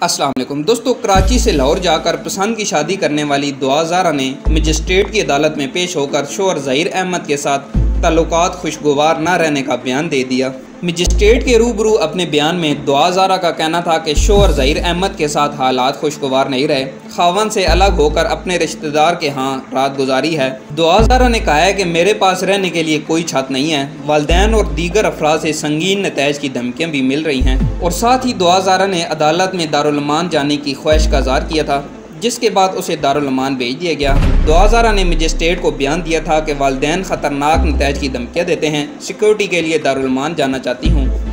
अस्सलाम वालेकुम दोस्तों, कराची से लाहौर जाकर पसंद की शादी करने वाली दुआ ज़ारा ने मजिस्ट्रेट की अदालत में पेश होकर शोहर ज़हीर अहमद के साथ ताल्लुकात खुशगवार न रहने का बयान दे दिया। मजिस्ट्रेट के रूबरू अपने बयान में दुआ ज़ारा का कहना था कि शोहर ज़हीर अहमद के साथ हालात खुशगवार नहीं रहे, खावन से अलग होकर अपने रिश्तेदार के यहाँ रात गुजारी है। दुआ ज़ारा ने कहा है कि मेरे पास रहने के लिए कोई छत नहीं है। वालिदैन और दीगर अफराद से संगीन नतैज की धमकियाँ भी मिल रही हैं। और साथ ही दुआ ज़ारा ने अदालत में दारुल अमान जाने की ख्वाहिश का इज़हार किया था, जिसके बाद उसे दारुल अमान भेज दिया गया। दुआ ज़ारा ने मजिस्ट्रेट को बयान दिया था कि वालिदैन ख़तरनाक नतैज की धमकियाँ देते हैं, सिक्योरिटी के लिए दारुल अमान जाना चाहती हूँ।